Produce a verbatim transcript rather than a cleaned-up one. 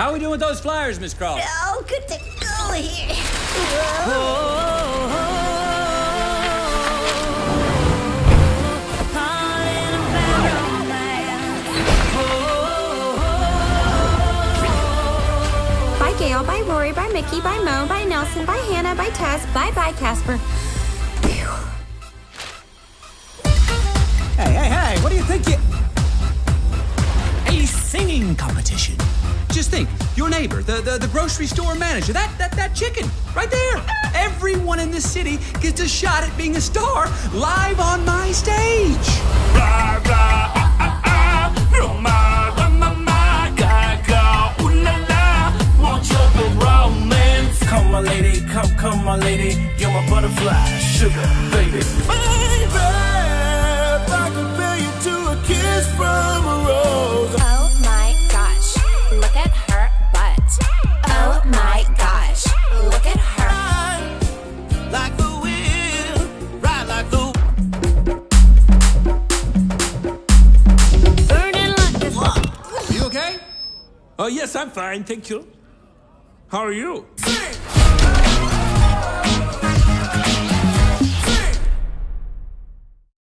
How are we doing with those flyers, Miss Scarlett? Oh, good to go here. Bye, Gail. Bye, Rory. Bye, Mickey. Bye, Mo. Bye, Nelson. Bye, Hannah. Bye, Tess. Bye-bye, Casper. Hey, hey, hey, what do you think you... A singing competition. Just think, your neighbor, the, the, the grocery store manager, that, that, that chicken, right there. Everyone in this city gets a shot at being a star live on my stage. Blah, blah, ah, ah, ah. Roma, roma, ma, gaga, ooh la la. Want your good romance? Come, my lady, come, come, my lady. You're my butterfly, sugar, baby. Baby, if I compare you to a kiss from a rose. Oh my gosh, look at her butt. Oh my gosh, look at her. Like the wind, ride like the... Burning like this. Are you okay? Oh, yes, I'm fine, thank you. How are you? Sing!